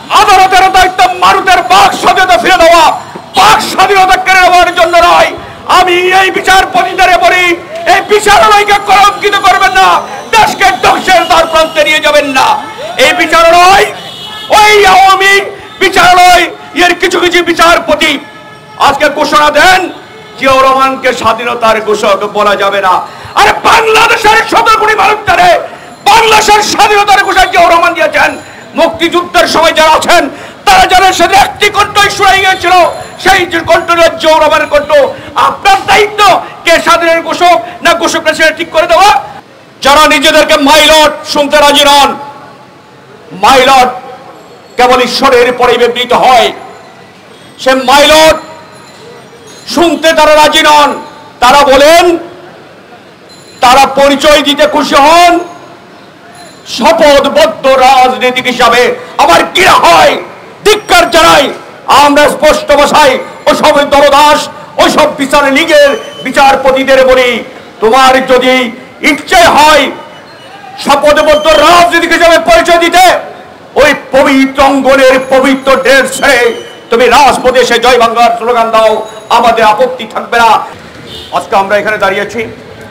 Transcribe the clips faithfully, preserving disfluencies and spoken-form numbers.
আদালতের দায়িত্ব মানুষের বাক স্বাধীনতা ফিরে দেওয়া, বাক স্বাধীনতা কেড়ে নেওয়ার জন্য নয়। আমি এই বিচারপতিদের বলি, এই বিচারালয়কে কলঙ্কিত করবেন না, দেশকে ধ্বংসের দ্বার প্রান্তে নিয়ে যাবেন না। এই বিচারালয় ওই আওয়ামী বিচারালয় এর কিছু কিছু বিচারপতি আজকে ঘোষণা দেন জিয়াউর রহমানকে স্বাধীনতার ঘোষক বলা যাবে না। আরে বাংলাদেশের সতেরো কোটি মানুষ জানে বাংলাদেশের স্বাধীনতার ঘোষণা জিয়াউর রহমান দিয়েছেন। মুক্তিযুদ্ধের সময় যারা আছেন তারা জানেন সেটা একটি কণ্ঠই শুনে গিয়েছিল, সেই কণ্ঠ জিয়াউর রহমানের কণ্ঠ। আপনার দায়িত্ব কে স্বাধীনের ঘোষক না ঘোষকরা সেটা ঠিক করে দেওয়া। যারা নিজেদেরকে মাইলট শুনতে রাজি নন, মাইলট কেবল ঈশ্বরের পরে বিবৃত হয়, সে মাইলট শুনতে তারা রাজি নন। তারা বলেন তারা পরিচয় দিতে খুশি হন শপথবদ্ধ রাজনীতিক হিসাবে। আবার কি হয় ধিক্কার জানাই আমরা স্পষ্ট ভাষায় ওসব দলদাস ওইসব বিচার লীগের বিচারপতিদের বলি, তোমার যদি ইচ্ছে হয় শপথবদ্ধ রাজনীতিক হিসাবে পরিচয় দিতে, ওই পবিত্র অঙ্গনের পবিত্র দেশ ছেড়ে তুমি রাজপথে এসে জয় বাংলার স্লোগান দাও, আমাদের আপত্তি থাকবে না। আজকে আমরা এখানে দাঁড়িয়েছি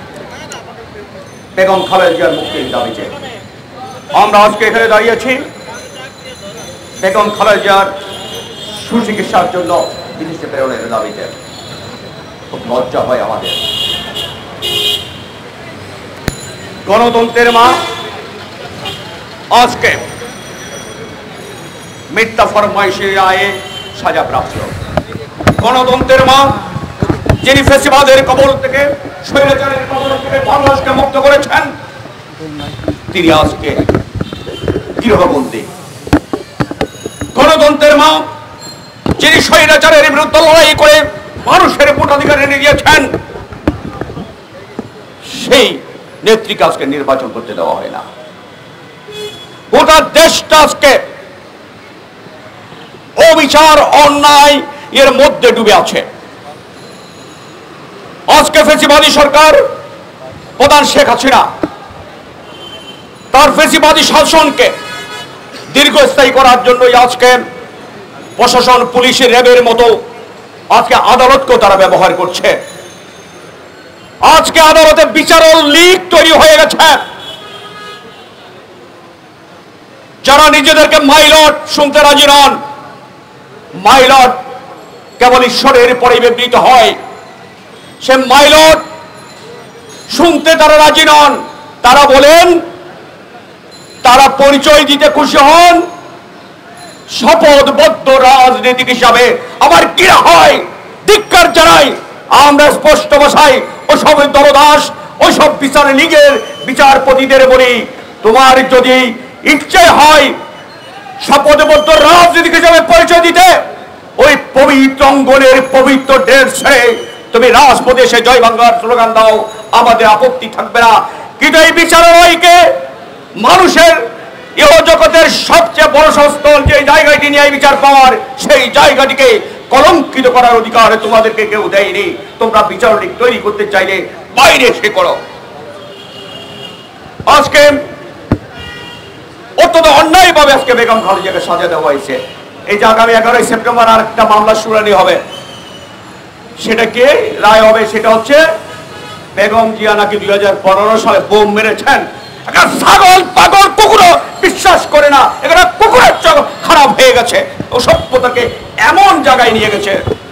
বেগম খালেদা জিয়ার মুক্তির দাবিতে। আমরা আজকে এখানে দাঁড়িয়েছি বেগম খালেদা জিয়ার সুচিকিৎসার জন্য বিদেশে প্রেরণের দাবিতে। খুব লজ্জা হয় আমাদের। গণতন্ত্রের মা আজকে মিথ্যা ফরমাইশের রায়ে সাজাপ্রাপ্ত। গণতন্ত্রের মা যিনি ফ্যাসিবাদের কবল থেকে স্বৈরাচারের কবল থেকে বাংলাদেশকে মুক্ত করেছেন, তিনি আজকে গৃহবন্দী। গণতন্ত্রের মা যিনি স্বৈরাচারের বিরুদ্ধে লড়াই করে মানুষের ভোটাধিকার এনে দিয়েছেন, সেই নেত্রীকে আজকে নির্বাচন করতে দেওয়া হয় না। গোটা দেশটা আজকে অবিচার অন্যায় এর মধ্যে ডুবে আছে। আজকে ফ্যাসিবাদী সরকার প্রধান শেখ হাসিনা তার ফ্যাসিবাদী শাসনকে দীর্ঘস্থায়ী করার জন্য আজকে প্রশাসন পুলিশের র্যাবের মতো আজকে আদালতকেও তারা ব্যবহার করছে। আজকে আদালতে বিচারক লীগ তৈরি হয়ে গেছে। যারা নিজেদেরকে মাইলট শুনতে রাজি নন, মাইলট কেবল ঈশ্বরের পরে বিবৃত হয়, সে মাইলট শুনতে তারা রাজি নন। তারা বলেন তারা পরিচয় দিতে খুশি হন শপথবদ্ধ রাজনীতিক হিসাবে। আবার কি হয় ধিক্কার জানাই আমরা স্পষ্ট ভাষায় ওসব দলদাস ওইসব বিচার লীগের বিচারপতিদের বলি, তোমার যদি ইচ্ছে হয় শপথবদ্ধ রাজনীতিক হিসাবে পরিচয় দিতে, ওই পবিত্র অঙ্গনের পবিত্র দেশ ছেড়ে তুমি রাজপথে এসে জয় বাংলার স্লোগান দাও, আমাদের আপত্তি থাকবে না। কিন্তু এই বিচারালয়কে মানুষের ইহ জগতের সবচেয়ে বড় সংস্থল যে জায়গাটি নিয়ে বিচার পাওয়ার, সেই জায়গাটিকে কলঙ্কিত করার অধিকার তোমাদেরকে কেউ দেয়নি। তোমরা বিচারালয় তৈরি করতে চাইলে বাইরে এসে করো। আজকে অত্যন্ত অন্যায় ভাবে আজকে বেগম খালেদা জিয়াকে সাজা দেওয়া হয়েছে। এই যে আগামী এগারোই সেপ্টেম্বর আর একটা মামলা শুনানি হবে, সেটা কে রায় হবে? সেটা হচ্ছে বেগম জিয়া নাকি দুই হাজার পনেরো সালে বোম মেরেছেন। একটা ছাগল পাগল কুকুরও বিশ্বাস করে না, এখানে কুকুরের চোখ খারাপ হয়ে গেছে। ও সভ্যতাকে এমন জায়গায় নিয়ে গেছে।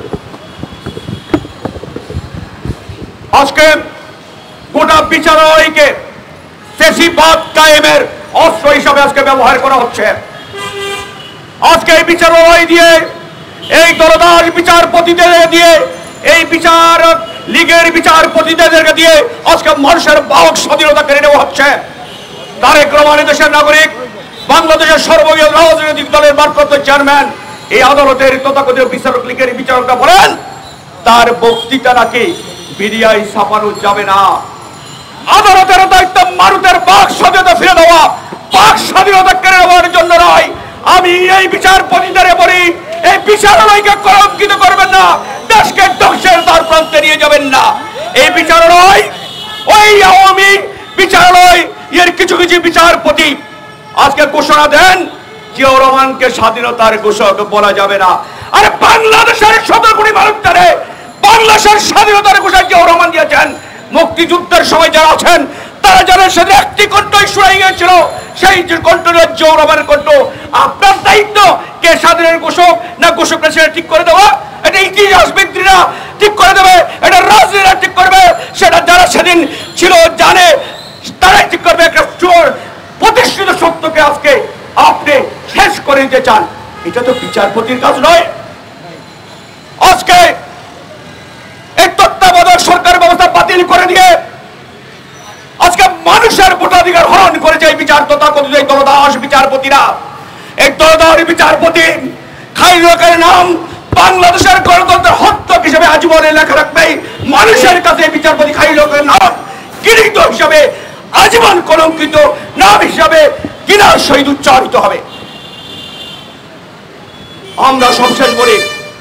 আজকে গোটা বিচারালয়কে ফ্যাসিবাদ কায়েমের অস্ত্র হিসাবে আজকে ব্যবহার করা হচ্ছে। আজকে এই বিচারালয় দিয়ে, এই দলদাস বিচারপতিদের দিয়ে, এই বিচার লীগের বিচারপতিদেরকে দিয়ে আজকে মানুষের বাক স্বাধীনতা কেড়ে নেওয়া হচ্ছে। তারেক রহমান দেশের নাগরিক, বাংলাদেশের সর্ববৃহৎ রাজনৈতিক দলের ভারপ্রাপ্ত চেয়ারম্যান, এই আদালতের তথাকথিত বিচারক লীগের বিচারকরা বলেন তার বক্তৃতা নাকি মিডিয়ায় ছাপানো যাবে না। আদালতের দায়িত্ব মানুষের বাক স্বাধীনতা ফিরে দেওয়া, বাক স্বাধীনতা কেড়ে নেওয়ার জন্য নয়। আমি এই বিচারপতিদের বলি, এই বিচারালয়কে কলঙ্কিত করবেন না, দেশকে ধ্বংসের দ্বার প্রান্তে নিয়ে যাবেন না। এই বিচারালয় ওই আওয়ামী বিচারালয় এর কিছু কিছু বিচারপতি আজকে ঘোষণা দেন জিয়াউর রহমান জনগণকে স্বাধীনতার ঘোষক বলা যাবে না। আরে বাংলাদেশের সতেরো কোটি মানুষ জানে বাংলাদেশের স্বাধীনতার ঘোষক জিয়াউর রহমান দিয়েছেন। মুক্তিযুদ্ধের সময় যারা আছেন তারা জানেন সেদিন একটি কণ্ঠই শুনে গিয়েছিল, সেই কণ্ঠ জিয়াউর রহমানের কণ্ঠ। আপনার দায়িত্ব কে স্বাধীনের ঘোষক না ঘোষকরা সেটা ঠিক করে দেওয়া, এটা ইতিহাসবিদরা ঠিক করে দেবে, এটা রাজনীতিরা ঠিক করবে, সেটা যারা সেদিন ছিল জানে তারাই ঠিক করবে। একটা চোর প্রতিষ্ঠিত সত্যকে আজকে আপনি শেষ করে দিতে চান, এটা তো বিচারপতির কাজ নয়। আজকে এই তত্ত্বাবধায়ক সরকার ব্যবস্থা বাতিল করে দিয়ে আজকে মানুষের ভোটাধিকার হরণ করেছে এই বিচার তথাকথিত এই দলদাস বিচারপতিরা। এই দলদাস বিচারপতি খায়রুল হকের নাম বাংলাদেশের গণতন্ত্রের হত্যক হিসেবে আজীবনে লেখা রাখবে। মানুষের কাছে বিচারপতি খায়রুল হকের নাম কিরিত হিসাবে আজীবন কলঙ্কিত নাম হিসাবে ঘৃণার সহিত উচ্চারিত হবে। আমরা সবশেষ বলি,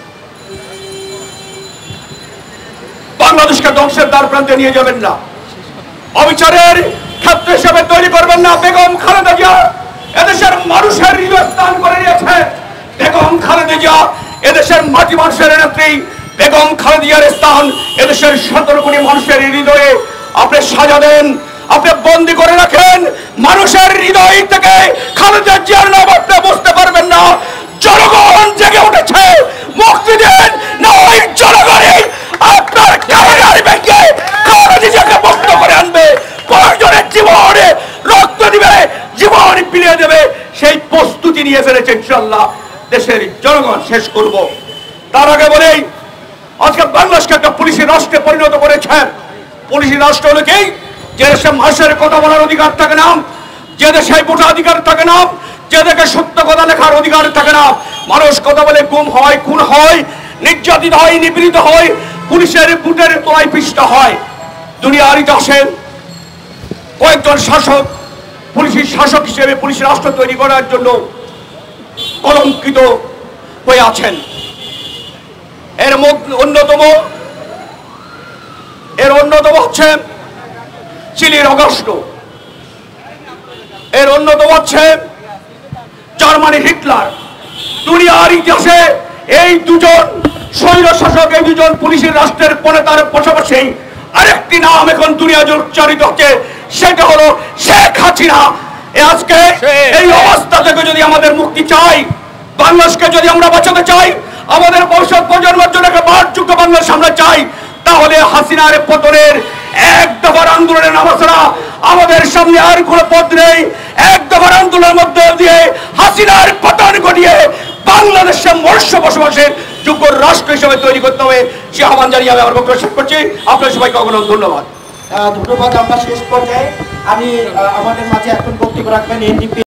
বাংলাদেশকে ধ্বংসের দ্বার প্রান্তে নিয়ে যাবেন না, অবিচারের ক্ষেত্র হিসেবে তৈরি করবেন না। বেগম খালেদা জিয়া এদেশের মানুষের হৃদয় স্থান করে নিয়েছে। বেগম খালেদা জিয়া এদেশের মাটি মানুষের নেত্রী। বেগম খালেদা জিয়ার স্থান এদেশের সতেরো কোটি মানুষের হৃদয়ে। আপনি সাজা দেন, আপনি বন্দি করে রাখেন, মানুষের হৃদয় থেকে খালেদা জিয়ার নাম আপনি বুঝতে পারবেন না। জনগণ জেগে উঠেছে, মুক্তি দেন না ওই জনগণই আপনার কারাগার ভেঙে খালেদা জিয়াকে মুক্ত করে আনবে। প্রয়োজনের জীবনে রক্ত দিবে, জীবন বিলিয়ে দেবে, সেই প্রস্তুতি নিয়ে ফেলেছে ইনশাআল্লাহ। দেশের জনগণ শেষ করব। তার আগে বলেই আজকে বাংলাদেশকে একটা পুলিশি রাষ্ট্রে পরিণত করেছেন। পুলিশি রাষ্ট্র হলো কি, যে দেশে মানুষের কথা বলার অধিকার থাকে না, যে দেশে ভোটাধিকার থাকে না, যে দেশে সত্য কথা লেখার অধিকার থাকে না। মানুষ কথা বলে গুম হয়, খুন হয়, নির্যাতিত হয়, নিপীড়িত হয়, পুলিশের বুটের তলায় পিষ্ট হয়। দুনিয়ার ইতিহাসে কয়েকজন শাসক পুলিশি শাসক হিসেবে পুলিশ রাষ্ট্র তৈরি করার জন্য কলঙ্কিত হয়ে আছেন। এর মধ্যে অন্যতম এর অন্যতম হচ্ছে চিলির অগস্ট, এর অন্যতম হচ্ছে জার্মানি হিটলার। দুনিয়ার ইতিহাসে এই দুজন স্বৈর শাসক, এই দুজন পুলিশের রাষ্ট্রের পনেতার পাশাপাশি আরেকটি নাম এখন দুনিয়া জুড়ে উচ্চারিত হচ্ছে, সেটা হলো শেখ হাসিনা। আজকে এই অবস্থা থেকে যদি আমাদের মুক্তি চাই, বাংলাদেশকে যদি আমরা বাঁচাতে চাই, আমাদের ভবিষ্যৎ প্রজন্মের জন্য একটা বারযোগ্য বাংলাদেশ আমরা চাই, তাহলে হাসিনার পতনের এক দফার আন্দোলনের নামা ছাড়া আমাদের সামনে আর কোনো পথ নেই। এক দফার আন্দোলনের মধ্যে দিয়ে হাসিনার পতন ঘটিয়ে বাংলাদেশে মনুষ্য বসবাসের যোগ্য রাষ্ট্র হিসেবে তৈরি করতে হবে। সে আহ্বান জানিয়ে আমি আমার বক্তব্য শেষ করছি। আপনার সবাইকে অগণন ধন্যবাদ। ধন্যবাদ। আমরা শেষ পর্যায়ে আমি আমাদের মাঝে এখন বক্তব্য রাখবেন এনডিপি